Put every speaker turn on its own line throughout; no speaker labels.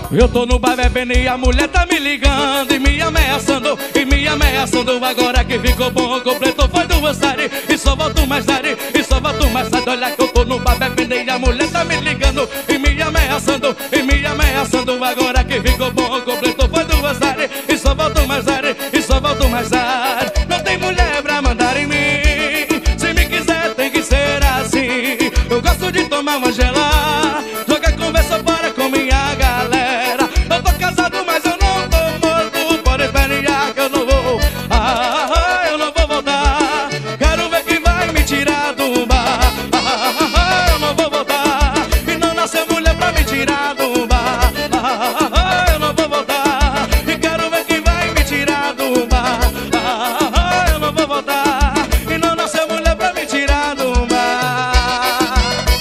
Eu tô no bar bebendo e a mulher tá me ligando e me ameaçando, agora que ficou bom, completou foi 2 tarde e só volto mais tarde, olha que eu tô no bar bebendo e a mulher tá me ligando e me ameaçando, agora que ficou bom, completou foi 2 tarde e só volto mais tarde, não tem mulher pra mandar em mim, se me quiser tem que ser assim, eu gosto de tomar uma gelada, joga conversa para com minha galera, eu tô casado mas eu não tô morto, pode esperar que eu não vou, eu não vou voltar, quero ver quem vai me tirar do bar, eu não vou voltar, e não nasceu mulher pra me tirar do bar, eu não vou voltar, e quero ver quem vai me tirar do bar, eu não vou voltar, e não nasceu mulher pra me tirar do bar.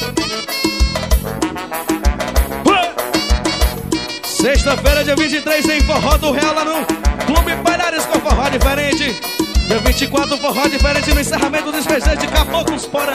Sexta-feira, dia 23, tem forró do Real lá no Clube Palhares com forró diferente. Dia 24, forró diferente no encerramento dos festejos de Caboclos Porã.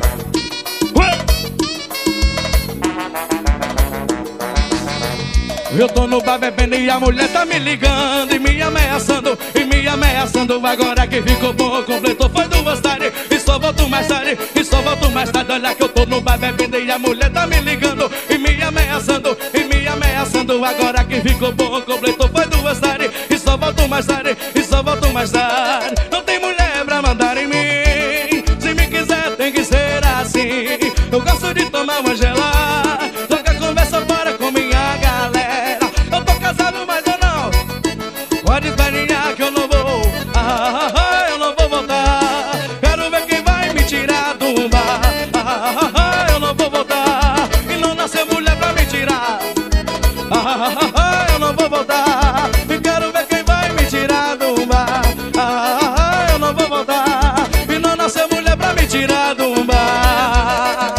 Eu tô no bar bebendo e a mulher tá me ligando e me ameaçando, agora que ficou bom, completou foi 2 tarde e só volto mais tarde, olha que eu tô no bar bebendo e a mulher tá me ligando e me ameaçando, agora que ficou bom, completou foi 2 tarde e só volto mais tarde, não tem mulher pra mandar em mim, se me quiser tem que ser assim, eu gosto de tomar uma gelada, joga conversa para com minha galera, eu tô casado mas eu não, pode esperar que eu não vou, eu não vou voltar, quero ver quem vai me tirar do bar, eu não vou voltar, e não nasceu mulher pra me tirar, eu não vou voltar, e quero ver quem vai me tirar do bar, eu não vou voltar, e não nasceu mulher pra me tirar do bar.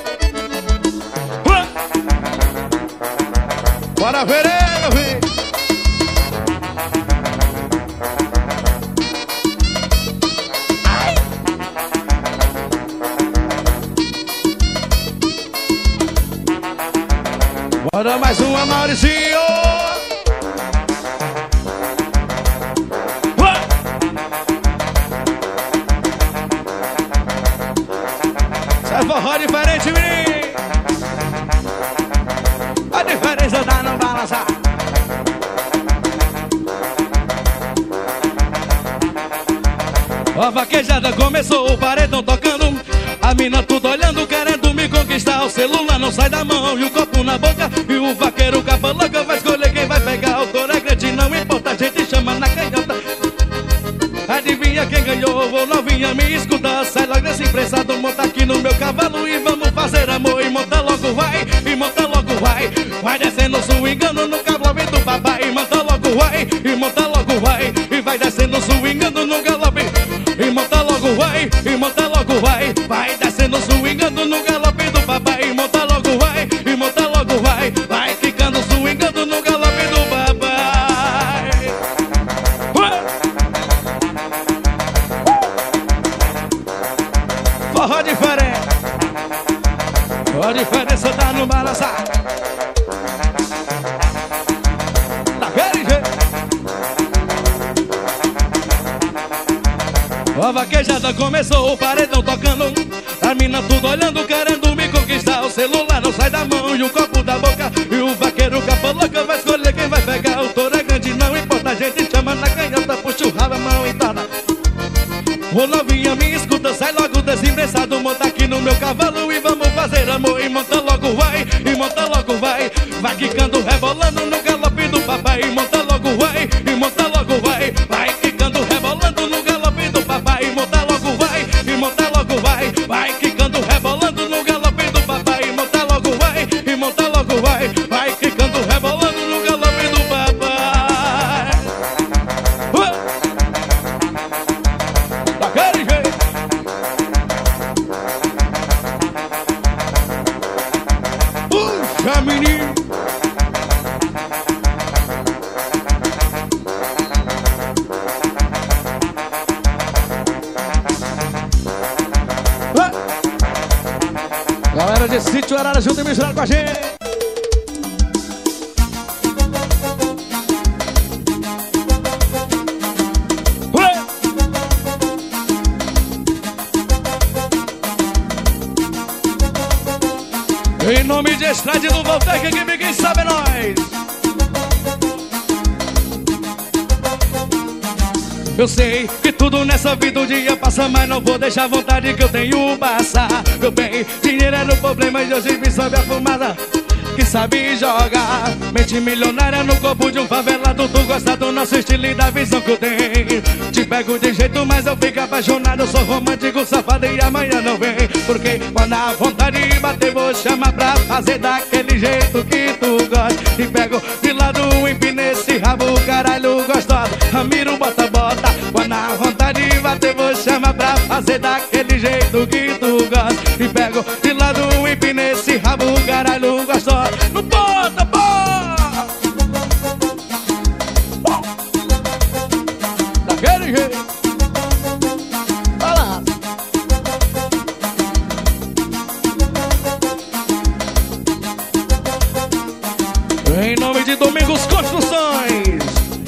Bora ver, meu filho. Bora mais uma, Mauricinho. Sai forró diferente, menino. A diferença tá não balançar. A vaquejada começou, o paredão tocando, a mina tudo olhando, querendo me conquistar. O celular não sai da mão e o copo na boca, e o vaqueiro capa louca vai escolher quem vai pegar. O touro é grande, não importa, a gente chama na canhota. Adivinha quem ganhou? Ô novinha, me escuta, sai logo desse emprestado, monta aqui no meu cavalo e vamos fazer amor. E monta logo vai, e monta logo vai, vai descendo swingando no galope do papai. E monta logo vai, e monta logo vai, e vai descendo swingando no galope. E monta logo vai, e monta logo vai, vai descendo swingando no galope do papai. E monta logo vai, e monta logo vai, vai ficando swingando no galope do papai. Forró diferente, a diferença tá no balançar. Daquele jeito. A vaquejada começou, o paredão tocando, a mina tudo olhando, querendo me conquistar. O celular não sai da mão e o copo da boca, e o vaqueiro capa louca vai escolher quem vai pegar. O touro é grande, não importa, a gente chama na canhota, puxa o rabo, a mão e torna. Ô novinha, me escuta, sai logo desempressado, monta aqui no meu cavalo e vamos fazer amor. E monta logo vai, e monta logo vai, vai quicando, rebolando no galope do papai. E monta logo vai, e monta logo vai, vai quicando, rebolando no galope do papai. E monta logo vai, e monta logo vai, vai quicando, rebolando no galope do papai. E monta logo vai, e monta logo vai, vai quicando, rebolando no galope do papai. Daquele jeito. Puxa, menino. Galera de Sítio Arara junto e misturado com a gente. Em nome de Estrade do Voltec, que quem sabe é nós. Eu sei que tudo nessa vida um dia passa, mas não vou deixar a vontade que eu tenho passar. Meu bem, dinheiro era o problema e hoje me sobe a fumaça que sabe jogar. Mente milionária no corpo de um favelado. Tu gosta do nosso estilo e da visão que eu tenho. Te pego de jeito, mas eu fico apaixonado. Eu sou romântico, safado e amanhã não vem. Porque quando a vontade bater, vou chamar pra fazer daquele jeito que tu gosta. Te pego de lado, empina esse rabo, caralho gostoso. Ramiro, bota, bota. Quando a vontade bater, vou chamar pra fazer daquele jeito que tu gosta. Te pego de lado, empina esse rabo, caralho gostoso. No bota, bota! Daquele jeito. Fala. Em nome de Domingos Construções.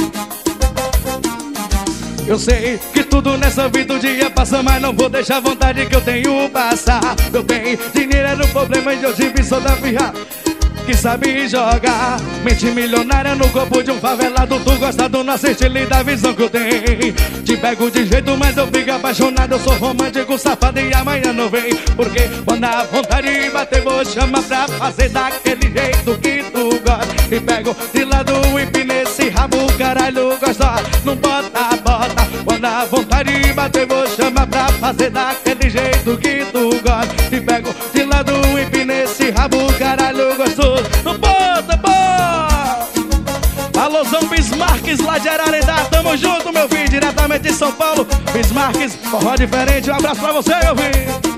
Eu sei que tudo nessa vida um dia passa, mas não vou deixar a vontade que eu tenho passar. Meu bem, dinheiro era o problema e hoje me sou da firra que sabe jogar. Mente milionária no corpo de um favelado. Tu gosta do nosso estilo e da visão que eu tenho. Te pego de jeito, mas eu fico apaixonado. Eu sou romântico, safado e amanhã não vem. Porque quando a vontade bater, vou chamar pra fazer daquele jeito que tu gosta. Te pego de lado, empina esse rabo, caralho gosta. Não bota, bota. Quando a vontade bater, vou chamar pra fazer daquele jeito que tu gosta. Te pego de lado, empina esse rabo, caralho gostoso. Não bota, bota. Alôzão Bismarques lá de Ararendá. Tamo junto, meu filho, diretamente de São Paulo. Bismarques, forró diferente. Um abraço pra você, meu filho.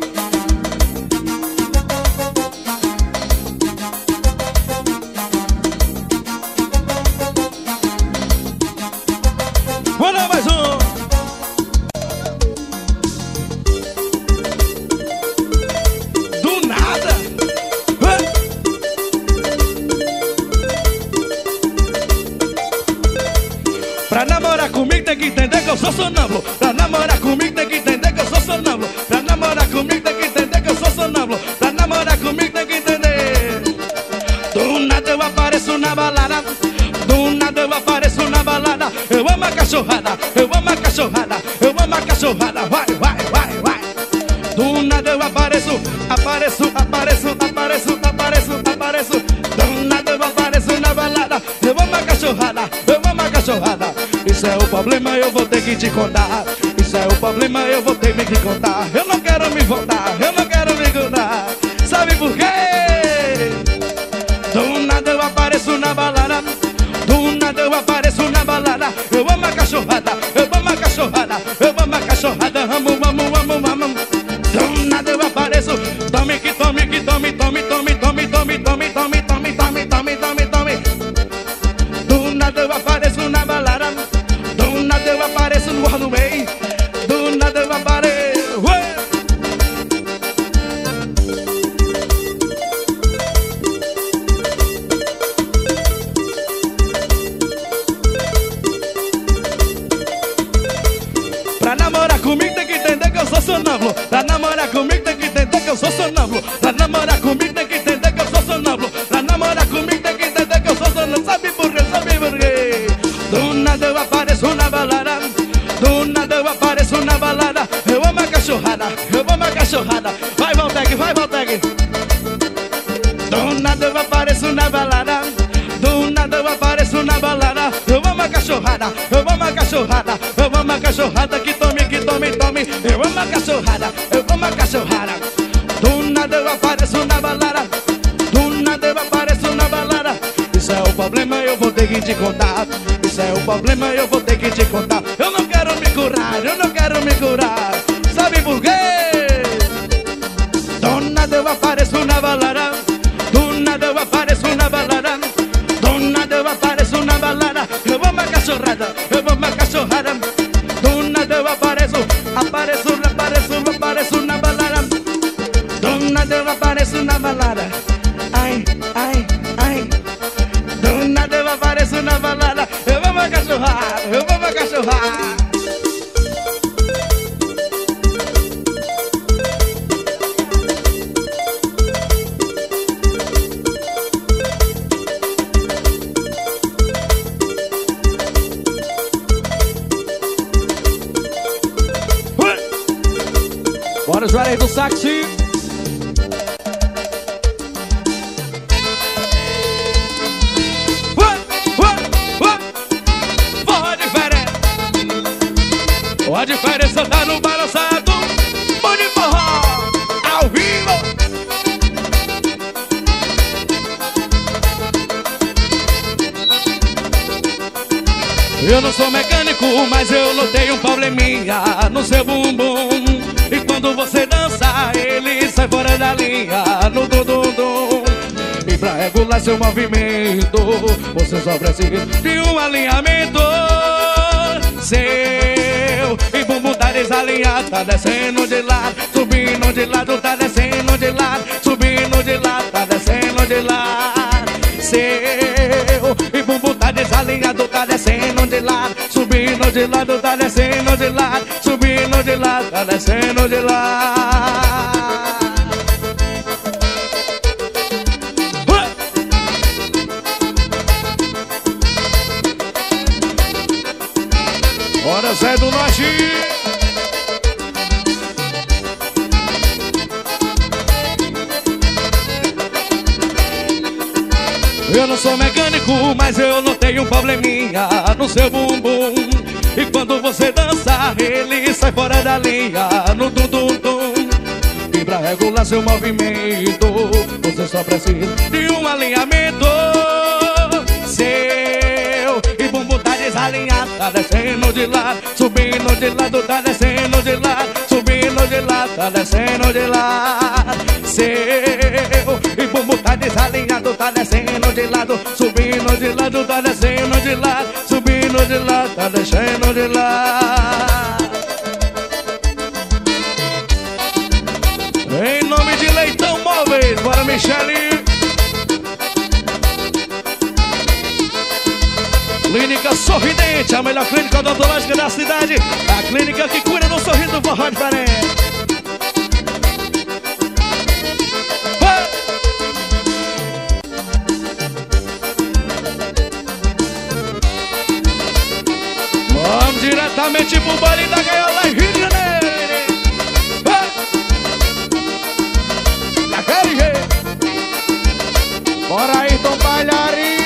Manda mais um. Do nada. Pra namorar comigo tem que entender que eu sou sonâmbulo. Pra namorar comigo tem que entender que eu sou sonâmbulo. Pra namorar comigo tem que entender que eu sou sonâmbulo. Pra namorar comigo tem que entender. Do nada eu apareço na balada. Do nada eu apareço na balada. Eu amo a cachorrada, eu amo a cachorrada, eu amo a cachorrada. Vai, vai, vai, vai. Do nada eu apareço, apareço, apareço, apareço, apareço, apareço. Do nada eu apareço na balada. Eu amo a cachorrada, eu amo a cachorrada. Isso é o problema, eu vou ter que te contar. Isso é o problema, eu vou ter que contar. Eu não quero me voltar, eu não quero me contar. Sabe por quê? Do nada eu apareço na balada. Do nada eu apareço na balada. Eu amo a cachorrada, eu amo a cachorrada, eu amo a cachorrada. Amo, amo, amo, amo. Do nada eu apareço. Tome que tome, que tome, tome, tome, tome, tome, tome, tome, tome, tome, tome, tome, tome. Do nada eu apareço na balada. Do nada eu apareço no ar do meio. Do nada eu apareço. Ué! Pra namorar comigo tem que entender que eu sou sonâmbulo. Pra namorar comigo tem que entender que eu sou sonâmbulo. Pra namorar comigo tem que entender que eu sou sonâmbulo. Pra namorar comigo tem que entender que eu sou sonâmbulo. Sabe por quê? Sabe por quê? Do nada eu apareço na balada. Do nada eu apareço na balada. Eu amo a cachorrada, eu amo a cachorrada. Vai, Voltec, vai, Voltec. Do nada eu apareço na balada. Do nada eu apareço na balada. Eu amo a cachorrada, eu amo a cachorrada, eu amo a cachorrada. Que tome, que tome, tome. Eu amo a cachorrada, eu amo a cachorrada. Do nada eu apareço na balada. Do nada eu apareço na balada. Isso é o problema, eu vou ter que te contar. Isso é o problema, eu vou ter que te contar. Eu não quero me curar, eu não quero me curar. Sabe por quê? Do nada eu apareço na balada. Do nada eu apareço na balada. Do nada eu apareço na balada. Eu amo a cachorrada, eu amo a cachorrada. Do nada eu apareço, apareço, apareço, apareço na balada. Do nada eu apareço na balada. Ai, ai, ai. Do nada eu apareço na balada. Eu amo a cachorrada, eu amo a cachorrada. Bora os Juarez do Saxi. A diferença tá no balançado. Bom de forró, ao vivo. Eu não sou mecânico, mas eu notei um probleminha no seu bumbum. E quando você dança, ele sai fora da linha no dum-dum-dum. E pra regular seu movimento, você só precisa de um alinhamento seu. E bumbum tá desalinhado, tá descendo de lado, subindo de lado, tá descendo de lado, subindo de lado, tá descendo de lado. Seu. E bumbum tá desalinhado, tá descendo de lado, subindo de lado, tá descendo de lado, subindo de lado, tá descendo de lado. Bora, Zé do Norte. Eu não sou mecânico, mas eu notei um probleminha no seu bumbum. E quando você dança, ele sai fora da linha no dum-dum-dum. E pra regular seu movimento, você só precisa de um alinhamento seu. E bumbum tá desalinhado, tá descendo de lado, subindo de lado, tá descendo de lado, subindo de lado, tá descendo de lado. Seu. E bumbum tá desalinhado, tá descendo de lado, subindo de lado, tá descendo de lado, subindo de lado, tá descendo de lado. Em nome de Leitão Móveis, bora, Michele. Clínica Sorridente, a melhor clínica odontológica da cidade. A clínica que cuida do sorriso do forró diferente. Vamos diretamente pro baile da gaiola em Rio de Janeiro. Daquele jeito. Bora aí, Tom Palharim.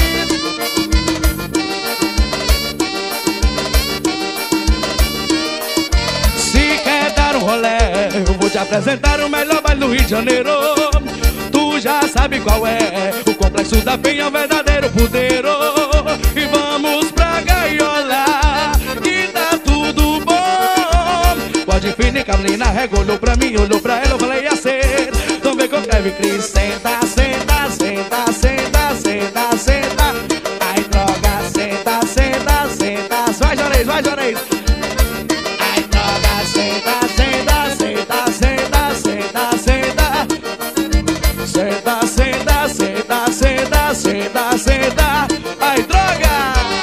Eu vou te apresentar o melhor baile do Rio de Janeiro. Tu já sabe qual é, o Complexo da Penha, o verdadeiro puteiro. E vamos pra gaiola, que tá tudo bom. Pode finir, Carolina, rega, olhou pra mim, olhou pra ela, eu falei assim. Então vem com Kevin Cris, senta, senta, senta, senta, senta, senta. Ai, droga, senta, senta, senta. Vai, Jorez, vai, Jorez. Ai, droga, senta, senta, senta, senta, senta, senta. Senta, senta, senta, senta, senta, senta. Ai, droga.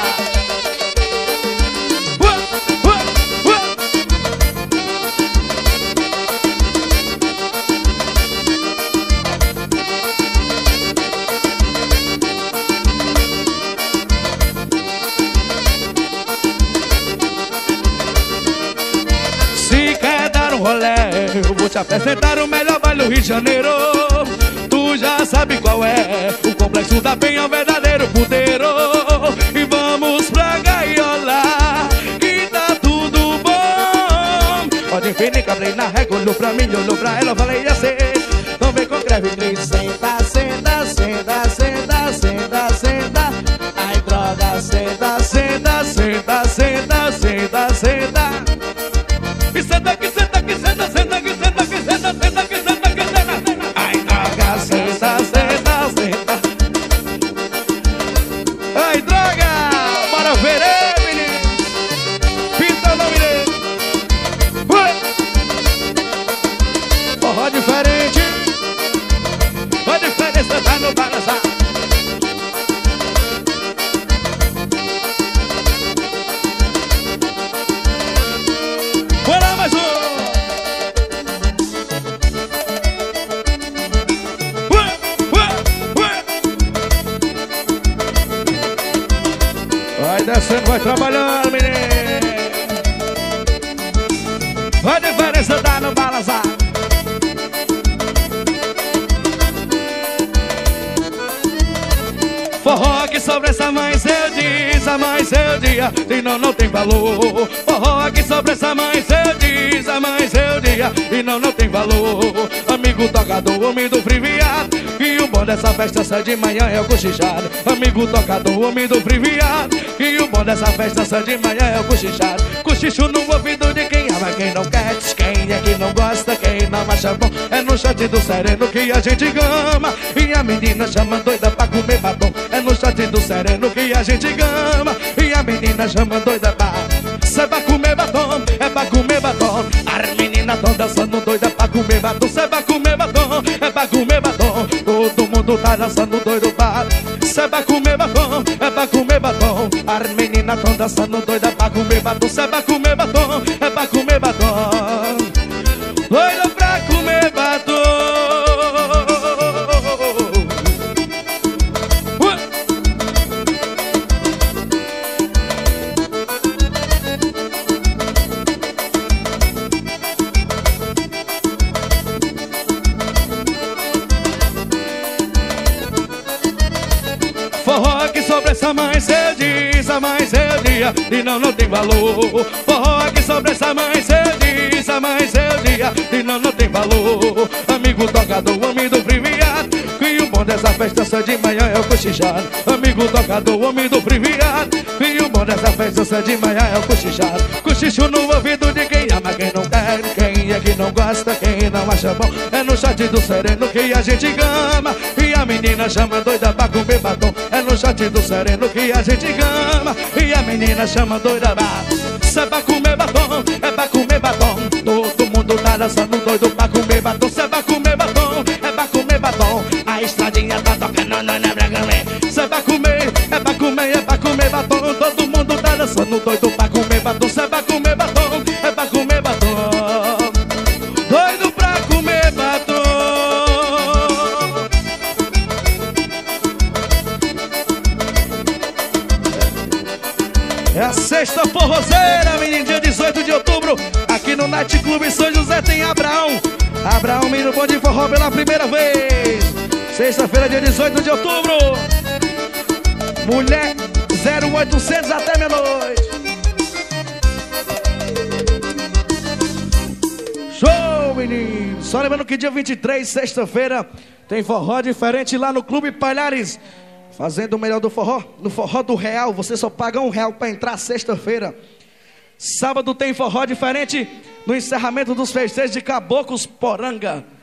Eu vou te apresentar o melhor baile do Rio de Janeiro. Tu já sabe qual é, o Complexo da Penha, o verdadeiro puteiro. E vamos pra gaiola, que tá tudo bom. Pode vir, Cabrina, rega, olhou pra mim, olhou pra ela, eu falei assim. Então vem com greve, Cris, senta, senta, senta, senta, senta, senta. Ai, droga, senta, senta, senta, senta, senta, senta. E senta aqui, senta aqui, senta, senta aqui, senta aqui, senta, senta aqui, senta aqui, senta. Ai, droga, senta, senta, senta. Ai, droga, bora ver, menino. Pinta o nome dele. Forró diferente. A diferença tá no balançar. Bora mais um. Vai descendo, vai trabalhando, menino. A diferença tá no balançar. sobre essa mãe seu diz, a mãe seu dia, e não tem valor. Forró aqui sobre essa mãe seu diz, a mãe seu dia, e não tem valor. Amigo tocador, homem do friviado, e o bom dessa festa sai de manhã é o cochichado. Amigo tocador, homem do friviado, e o bom dessa festa sai de manhã é o cochichado. Cochicho no ouvido de quem ama, quem não quer, quem é que não gosta, quem não acha bom. É no chat do sereno que a gente gama, e a menina chama doida pra comer batom. É no chat do sereno que a gente gama, e a menina chama doida pra... Cê vai comer batom, é pra comer batom. As meninas tão dançando doida pra comer batom. Cê vai comer batom, é pra comer batom. Todo mundo tá dançando doido pra... Cê vai comer batom, é pra comer batom. As meninas tão dançando doida pra comer batom. Cê vai comer batom, é pra comer batom. Doida pra comer batom. Forró aqui sobre essa mãe seu diz, a mãe seu dia, e não tem valor. Forró aqui sobre essa mãe seu diz, a mãe seu dia, e não tem valor. Amigo tocador, homem do friviado, e o bom dessa festa sai de manhã é o cochichado. Amigo tocador, homem do friviado, e o bom dessa festa sai de manhã é o cochichado. Cochicho no ouvido de quem ama, quem não quer, quem é que não gosta, quem não acha bom. É no chat do sereno que a gente gama, e a menina chama doida pra comer batom. É no chat do sereno que a gente gama, e a menina chama doida pra... Cê vai comer batom, é pra comer batom. Todo mundo tá dançando doido pra comer batom. Cê vai comer batom, é pra comer batom. A estradinha tá tocando, não é pra comer. Cê vai comer, é pra comer, é pra comer batom. Todo mundo tá dançando doido pra comer batom. Cê vai comer batom, é pra comer batom. Doido pra comer batom. É a sexta forrozeira, menino, dia 18 de outubro. Aqui no Night Club São José tem Abraão. Abraão, menino bom de forró pela primeira vez. Sexta-feira, dia 18 de outubro. Mulher 0800 até meia-noite. Show, menino. Só lembrando que dia 23, sexta-feira, tem forró diferente lá no Clube Palhares. Fazendo o melhor do forró, no Forró do Real. Você só paga R$1 para entrar sexta-feira. Sábado tem forró diferente no encerramento dos festejos de Caboclos Poranga.